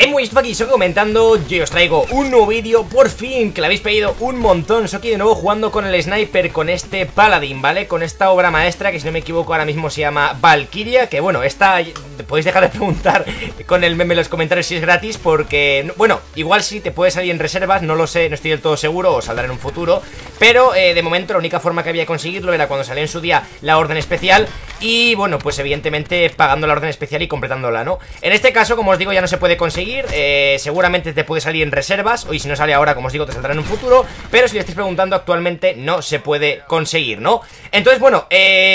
Muy aquí, Soki comentando, yo os traigo un nuevo vídeo, por fin, que lo habéis pedido un montón. Soki de nuevo jugando con el sniper, con este Paladin, ¿vale? Con esta obra maestra que, si no me equivoco, ahora mismo se llama Valkyria. Que bueno, esta, podéis dejar de preguntar con el meme en los comentarios si es gratis, porque, bueno, igual sí te puede salir en reservas, no lo sé, no estoy del todo seguro, o saldrá en un futuro. Pero de momento la única forma que había de conseguirlo era cuando salió en su día la orden especial. Y bueno, pues evidentemente pagando la orden especial y completándola, ¿no? En este caso, como os digo, ya no se puede conseguir. Seguramente te puede salir en reservas, o y si no sale ahora, como os digo, te saldrá en un futuro. Pero si le estáis preguntando, actualmente no se puede conseguir, ¿no? Entonces, bueno,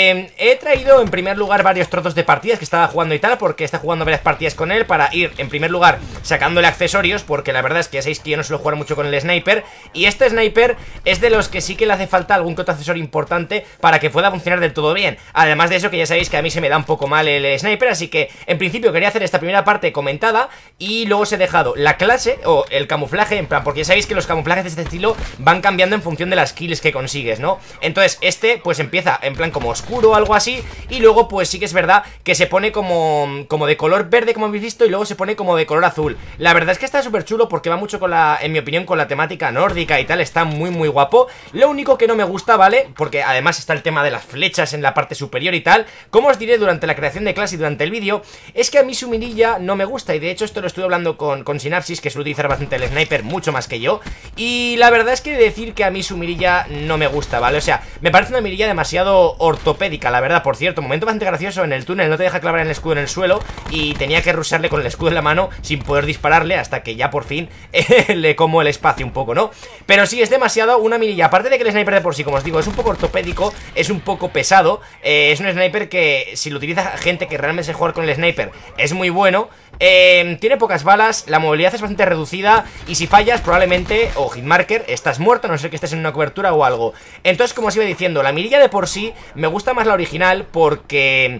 he traído en primer lugar varios trozos de partidas que estaba jugando y tal, porque está jugando varias partidas con él, para ir, en primer lugar, sacándole accesorios, porque la verdad es que ya sabéis que yo no suelo jugar mucho con el sniper. Y este sniper es de los que sí que le hace falta algún que otro accesorio importante para que pueda funcionar del todo bien. Además de eso, que ya sabéis que a mí se me da un poco mal el sniper, así que en principio quería hacer esta primera parte comentada y luego os he dejado la clase o el camuflaje, en plan, porque ya sabéis que los camuflajes de este estilo van cambiando en función de las kills que consigues, ¿no? Entonces este pues empieza en plan como oscuro o algo así, y luego pues sí que es verdad que se pone como de color verde, como habéis visto, y luego se pone como de color azul. La verdad es que está súper chulo porque va mucho con la, en mi opinión, con la temática nórdica y tal, está muy guapo. Lo único que no me gusta, ¿vale? Porque además está el tema de las flechas en la parte superior y tal. Como os diré durante la creación de clase y durante el vídeo, es que a mí su mirilla no me gusta, y de hecho esto lo estuve hablando con Synapsis, que suele utilizar bastante el sniper, mucho más que yo. Y la verdad es que decir que a mí su mirilla no me gusta, ¿vale? O sea, me parece una mirilla demasiado ortopédica, la verdad. Por cierto, momento bastante gracioso, en el túnel no te deja clavar el escudo en el suelo y tenía que rushearle con el escudo en la mano sin poder dispararle, hasta que ya por fin le como el espacio un poco, ¿no? Pero sí, es demasiado una mirilla. Aparte de que el sniper de por sí, como os digo, es un poco ortopédico, es un poco pesado, es un sniper que, si lo utiliza gente que realmente se juega con el sniper, es muy bueno. Tiene pocas balas, la movilidad es bastante reducida, y si fallas probablemente, o hitmarker, estás muerto, a no ser que estés en una cobertura o algo. Entonces, como os iba diciendo, la mirilla de por sí me gusta más la original, porque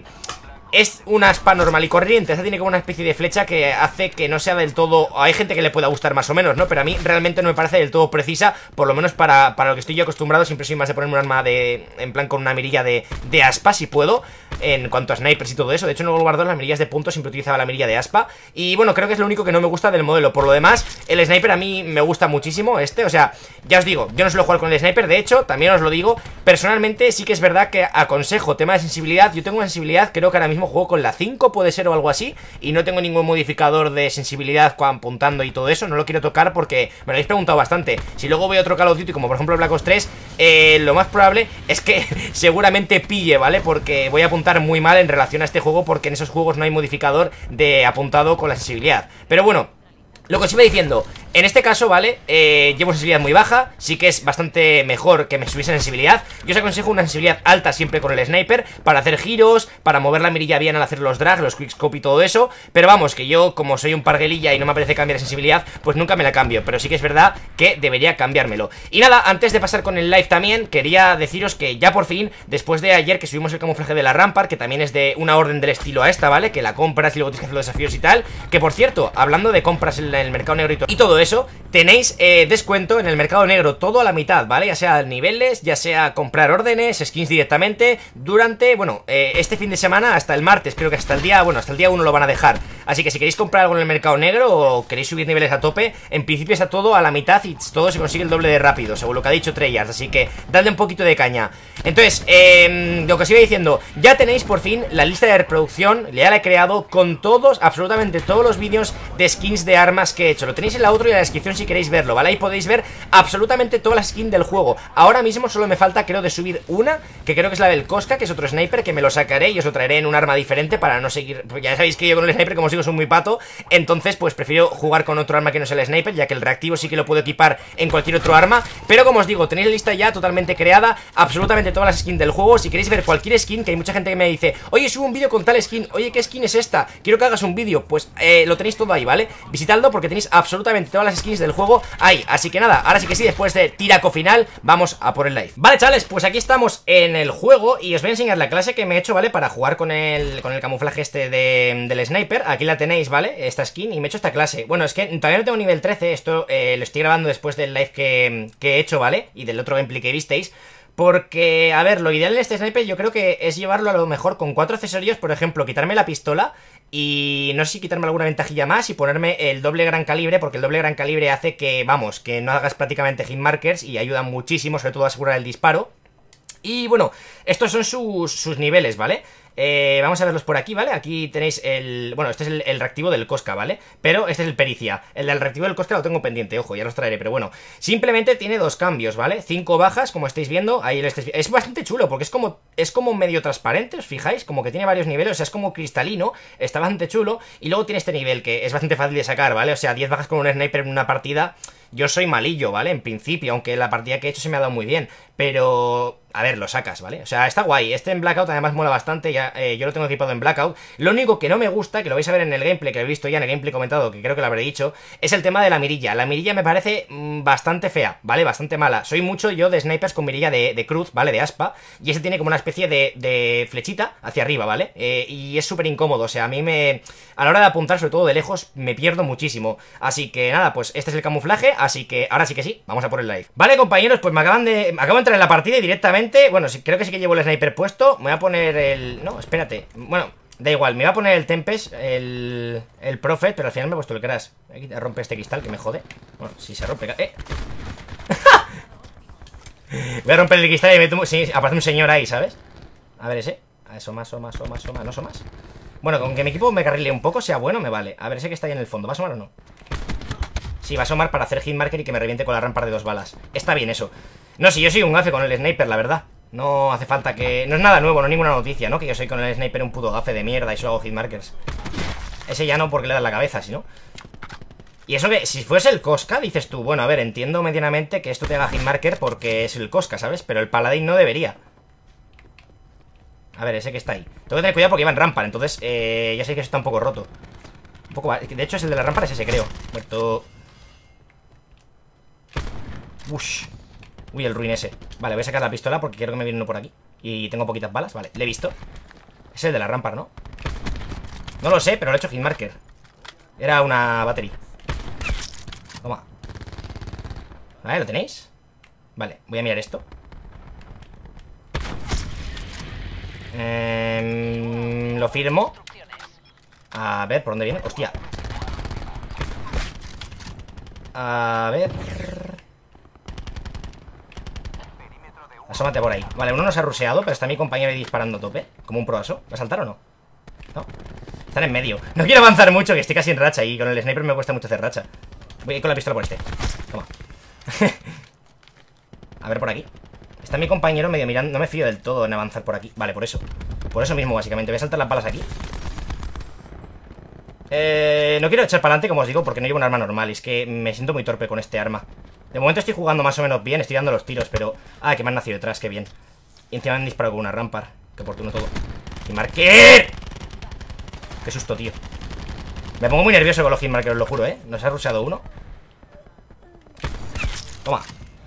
es una aspa normal y corriente. Esta tiene como una especie de flecha que hace que no sea del todo... Hay gente que le pueda gustar más o menos, ¿no? Pero a mí realmente no me parece del todo precisa, por lo menos para lo que estoy yo acostumbrado. Siempre soy más de ponerme un arma en plan con una mirilla de aspa, si puedo, en cuanto a snipers y todo eso. De hecho, en el World War 2 las mirillas de punto siempre utilizaba la mirilla de aspa. Y bueno, creo que es lo único que no me gusta del modelo. Por lo demás, el sniper a mí me gusta muchísimo, o sea, ya os digo, yo no suelo jugar con el sniper. De hecho, también os lo digo, personalmente sí que es verdad que aconsejo tema de sensibilidad. Yo tengo una sensibilidad, creo que ahora mismo juego con la 5, puede ser, o algo así, y no tengo ningún modificador de sensibilidad apuntando y todo eso. No lo quiero tocar porque me lo habéis preguntado bastante. Si luego veo otro Call of Duty, como por ejemplo Black Ops 3, lo más probable es que seguramente pille, ¿vale? Porque voy a apuntar muy mal en relación a este juego, porque en esos juegos no hay modificador de apuntado con la sensibilidad. Pero bueno, lo que os iba diciendo, en este caso, ¿vale? Llevo sensibilidad muy baja, sí que es bastante mejor que me subiese sensibilidad. Yo os aconsejo una sensibilidad alta siempre con el sniper, para hacer giros, para mover la mirilla bien al hacer los drags, los quickscope y todo eso. Pero vamos, que yo, como soy un parguelilla y no me apetece cambiar de sensibilidad, pues nunca me la cambio. Pero sí que es verdad que debería cambiármelo. Y nada, antes de pasar con el live también, quería deciros que ya por fin, después de ayer que subimos el camuflaje de la Rampart, que también es de una orden del estilo a esta, ¿vale? Que la compras y luego tienes que hacer los desafíos y tal. Que por cierto, hablando de compras en el mercado negro y todo eso, tenéis descuento en el mercado negro, todo a la mitad, ¿vale? Ya sea niveles, ya sea comprar órdenes, skins directamente, durante, bueno, este fin de semana hasta el martes, creo que hasta el día, bueno, hasta el día 1 lo van a dejar. Así que si queréis comprar algo en el mercado negro o queréis subir niveles a tope, en principio está todo a la mitad y todo se consigue el doble de rápido, según lo que ha dicho Treyarch, así que dadle un poquito de caña. Entonces, lo que os iba diciendo, ya tenéis por fin la lista de reproducción, ya la he creado con todos, absolutamente todos los vídeos de skins de armas que he hecho. Lo tenéis en la outro y en la descripción si queréis verlo, ¿vale? Ahí podéis ver absolutamente todas las skins del juego. Ahora mismo solo me falta, creo, de subir una, que creo que es la del Koska, que es otro sniper, que me lo sacaré y os lo traeré en un arma diferente para no seguir, porque ya sabéis que yo con el sniper, como os digo, soy muy pato. Entonces pues prefiero jugar con otro arma que no sea el sniper, ya que el reactivo sí que lo puedo equipar en cualquier otro arma. Pero como os digo, tenéis la lista ya totalmente creada, absolutamente todas las skins del juego. Si queréis ver cualquier skin, que hay mucha gente que me dice, oye, subo un vídeo con tal skin, oye, ¿qué skin es esta? Quiero que hagas un vídeo, pues lo tenéis todo ahí, ¿vale? Visitadlo porque tenéis absolutamente todas las skins del juego ahí. Así que nada, ahora sí que sí, después de tiraco final, vamos a por el live. Vale, chavales, pues aquí estamos en el juego y os voy a enseñar la clase que me he hecho, ¿vale? Para jugar con el camuflaje este del sniper. Aquí la tenéis, ¿vale? Esta skin, y me he hecho esta clase. Bueno, es que todavía no tengo nivel 13, esto lo estoy grabando después del live que he hecho, ¿vale? Y del otro gameplay que visteis. Porque, a ver, lo ideal en este sniper yo creo que es llevarlo a lo mejor con 4 accesorios. Por ejemplo, quitarme la pistola y no sé si quitarme alguna ventajilla más y ponerme el doble gran calibre, porque el doble gran calibre hace que, vamos, que no hagas prácticamente hitmarkers y ayuda muchísimo, sobre todo a asegurar el disparo. Y bueno, estos son sus niveles, ¿vale? Vamos a verlos por aquí, ¿vale? Aquí tenéis el... Bueno, este es el reactivo del Cosca, ¿vale? Pero este es el pericia. El del reactivo del Cosca lo tengo pendiente, ojo, ya los traeré. Pero bueno, simplemente tiene 2 cambios, ¿vale? 5 bajas, como estáis viendo. Ahí es bastante chulo, porque es como medio transparente, ¿os fijáis? Como que tiene varios niveles, o sea, es como cristalino. Está bastante chulo. Y luego tiene este nivel, que es bastante fácil de sacar, ¿vale? O sea, 10 bajas con un sniper en una partida... Yo soy malillo, ¿vale? En principio, aunque la partida que he hecho se me ha dado muy bien. Pero... A ver, lo sacas, ¿vale? O sea, está guay. Este en Blackout además mola bastante. Ya, yo lo tengo equipado en Blackout. Lo único que no me gusta, que lo vais a ver en el gameplay, que lo he visto ya en el gameplay comentado, que creo que lo habré dicho, es el tema de la mirilla. La mirilla me parece bastante fea, ¿vale? Bastante mala. Soy mucho yo de snipers con mirilla de cruz, ¿vale? De aspa. Y ese tiene como una especie de flechita hacia arriba, ¿vale? Y es súper incómodo. O sea, a mí me... A la hora de apuntar, sobre todo de lejos, me pierdo muchísimo. Así que nada, pues este es el camuflaje. Así que ahora sí que sí, vamos a por el live. Vale, compañeros, pues me acabo de entrar en la partida y directamente... Bueno, creo que sí que llevo el sniper puesto. Me voy a poner el... No, espérate. Bueno, da igual, me voy a poner el Tempest, el Prophet, pero al final me he puesto el Crash. Aquí rompe este cristal que me jode. Bueno, si se rompe... Voy a romper el cristal y me tomo... Sí, aparece un señor ahí, ¿sabes? A ver ese. Asoma. No asomas. Bueno, con que mi equipo me carrile un poco, sea bueno, me vale. A ver, ese que está ahí en el fondo, ¿va a asomar o no? Sí, va a asomar para hacer hitmarker y que me reviente con la rampar de 2 balas. Está bien eso. No, si yo soy un gafe con el sniper, la verdad. No hace falta que... No es nada nuevo, no es ninguna noticia, ¿no? Que yo soy con el sniper un puto gafe de mierda y solo hago hitmarkers. Ese ya no porque le da la cabeza, si no. Y eso que, si fuese el Cosca, dices tú, bueno, a ver, entiendo medianamente que esto te haga hitmarker porque es el Cosca, ¿sabes? Pero el Paladín no debería. A ver, ese que está ahí. Tengo que tener cuidado porque iba en rampar, entonces ya sé que eso está un poco roto. Un poco... De hecho, es el de la rampar, es ese, creo. Muerto. Ush. Uy, el ruin ese. Vale, voy a sacar la pistola porque quiero que me viene uno por aquí. Y tengo poquitas balas, vale, le he visto. Es el de la rampar, ¿no? No lo sé, pero lo he hecho hitmarker. Era una battery. Toma. Vale, ¿lo tenéis? Vale, voy a mirar esto. Lo firmo. A ver, ¿por dónde viene? Hostia. A ver. Asómate por ahí. Vale, uno nos ha rusheado, pero está mi compañero ahí disparando a tope. Como un proaso. ¿Va a saltar o no? No. Están en medio. No quiero avanzar mucho, que estoy casi en racha. Y con el sniper me cuesta mucho hacer racha. Voy a ir con la pistola por este. Toma. A ver por aquí. Está mi compañero medio mirando. No me fío del todo en avanzar por aquí. Vale, por eso. Por eso mismo, básicamente. Voy a saltar las balas aquí. No quiero echar para adelante, como os digo, porque no llevo un arma normal. Y es que me siento muy torpe con este arma. De momento estoy jugando más o menos bien, estoy dando los tiros, pero... Ah, que me han nacido detrás, qué bien. Y encima me han disparado con una rampar. Qué oportuno todo. ¡Hitmarker! Qué susto, tío. Me pongo muy nervioso con los hitmarkers, os lo juro, ¿eh? Nos ha rusheado uno. Toma.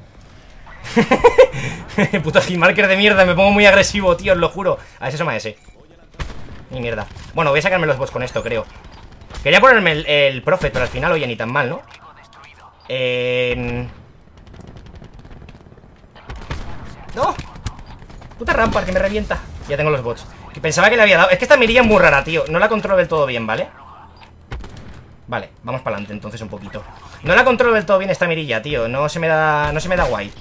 Puto hitmarker de mierda, me pongo muy agresivo, tío, os lo juro. A ver si asoma ese. Ni mierda. Bueno, voy a sacarme los bots con esto, creo. Quería ponerme el Prophet, pero al final, oye, ni tan mal, ¿no? ¡No! Puta rampar que me revienta. Ya tengo los bots. Que pensaba que le había dado. Es que esta mirilla es muy rara, tío. No la controlo del todo bien, ¿vale? Vale, vamos para adelante entonces un poquito. No la controlo del todo bien esta mirilla, tío. No se me da guay.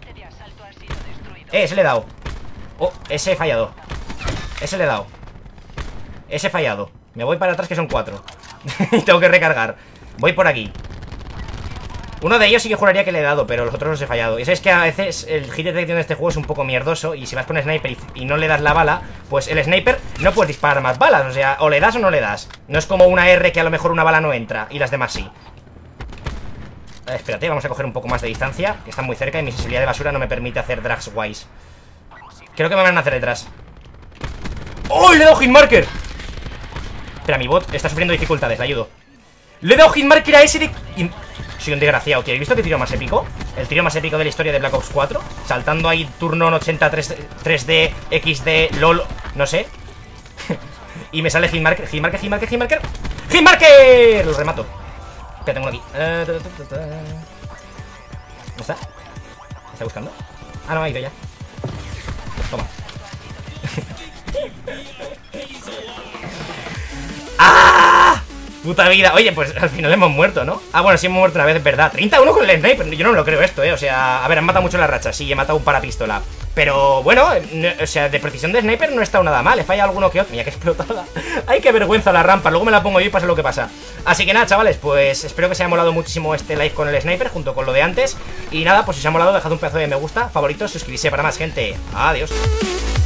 Ese le he dado. Oh, ese he fallado. Ese le he dado. Ese he fallado. Me voy para atrás que son 4. Y tengo que recargar. Voy por aquí. Uno de ellos sí que juraría que le he dado, pero los otros los he fallado. Y sabes que a veces el hit detección de este juego es un poco mierdoso. Y si vas con sniper y no le das la bala, pues el sniper no puedes disparar más balas. O sea, o le das o no le das. No es como una R que a lo mejor una bala no entra y las demás sí. Espérate, vamos a coger un poco más de distancia, que están muy cerca y mi sensibilidad de basura no me permite hacer drags guays. Creo que me van a hacer detrás. ¡Oh! ¡Le he dado hitmarker! Espera, mi bot está sufriendo dificultades, le ayudo. ¡Le he dado hitmarker a ese de... Soy un desgraciado, tío. ¿Has visto qué tiro más épico? El tiro más épico de la historia de Black Ops 4. Saltando ahí turno 80 3D, XD, LOL, no sé. Y me sale hitmarker. ¡Hitmarker! Lo remato. Que tengo aquí. ¿Dónde está? ¿Está buscando? Ah, no, ha ido ya. toma. ¡Ah! Puta vida. Oye, pues al final hemos muerto, ¿no? Ah, bueno, sí hemos muerto una vez, es verdad. 31 con el sniper, yo no me lo creo esto, O sea, a ver, han matado mucho la racha. Sí, he matado un parapistola. Pero bueno, o sea, de precisión de sniper no he estado nada mal. He fallado alguno que otro. Mira, que explotada. Ay, qué vergüenza la rampa. Luego me la pongo yo y pasa lo que pasa. Así que nada, chavales, pues espero que os haya molado muchísimo este live con el sniper, junto con lo de antes. Y nada, pues si os ha molado, dejad un pedazo de me gusta, favoritos, suscribirse para más gente. Adiós.